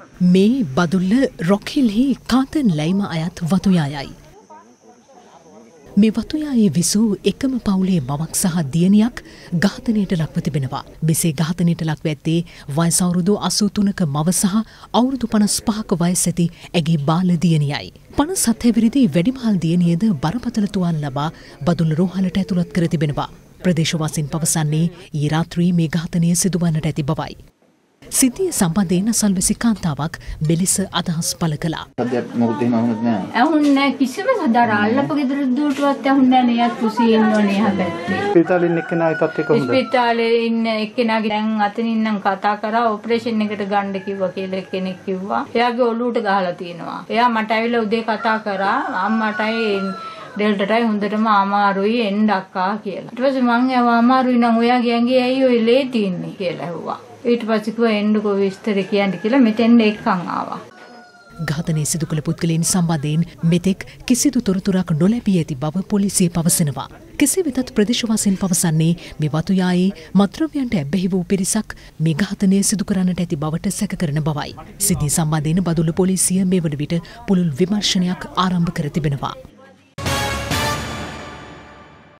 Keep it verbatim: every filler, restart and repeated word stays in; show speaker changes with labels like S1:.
S1: මේ බදුල්ල රොක්හිල්හි කාතන් ලැයිම අයත් වතුයායයි. මේ වතුයායේ විසූ එකම පවුලේ මවක් සහ දියණියක් ඝාතනයට ලක්ව තිබෙනවා. මෙසේ ඝාතනයට ලක්ව ඇත්තේ වයස අවුරුදු අසූ තුනක මව සහ අවුරුදු පනස් පහක වයස ඇති ඇගේ බාල දියණියයි. පනස් හත හැවිරිදි වැඩිමහල් දියණියද බරපතල තුවාල ලබා බදුල්ල රෝහලට ඇතුළත් කර තිබෙනවා. ප්‍රදේශවාසීන් පවසන්නේ ඊ රාත්‍රී මේ ඝාතනය සිදුවන්නට ඇති බවයි. සිද්ධිය සම්බන්ධයෙන් අසල්වැසි කාන්තාවක් මෙලෙස අදහස් පළ කළා.
S2: ඇහුන්නේ කිසිම සදාර අල්ලපු ගෙදර දුවටවත් ඇහුන්නේ නැහැ. එයාත් කුසී ඉන්නෝනේ හැබැයි.
S3: ස්පිතාලේ ඉන්න එක්කෙනාගේ තත්ත්වය කොහොමද?
S2: ස්පිතාලේ ඉන්න එක්කෙනාගේ දැන් අතනින් නම් කතා කරා ඔපරේෂන් එකට ගන්න කිව්වා කියලා කෙනෙක් කිව්වා. එයාගේ ඔළුවට ගහලා තියෙනවා. එයා මට ඇවිල්ලා උදේ කතා කරා අම්මටයි ඩෙල්ටටයි හොඳටම අමාරුයි එන්න අක්කා කියලා. ඊට පස්සේ මං ඇහුවා අමාරුයි නම් ඔයාගේ ඇඟේ ඇයි ඔය ලේ තින්නේ කියලා ඇහුවා. ඊට පස්සේ කිව්වා එන්නකෝ විස්තර කියන්න කියලා මෙතෙන් එක්කන් ආවා.
S1: ඝාතනය සිදු කළ පුද්ගලයන් සම්බන්ධයෙන් මෙතෙක් කිසිදු තොරතුරක් නොලැබී ඇති බව පොලිසිය පවසනවා. කෙසේ වෙතත් ප්‍රදේශවාසීන් පවසන්නේ මේ වතුයායේ මත්ද්‍රව්‍යයන්ට ඇබ්බැහි වූ පිරිසක් මේ ඝාතනය සිදු කරන්නට ඇති බවට සැක කරන බවයි. සිද්ධිය සම්බන්ධයෙන් බදුල්ල පොලිසිය මේ වන විට පුළුල් විමර්ශනයක් ආරම්භ කර තිබෙනවා.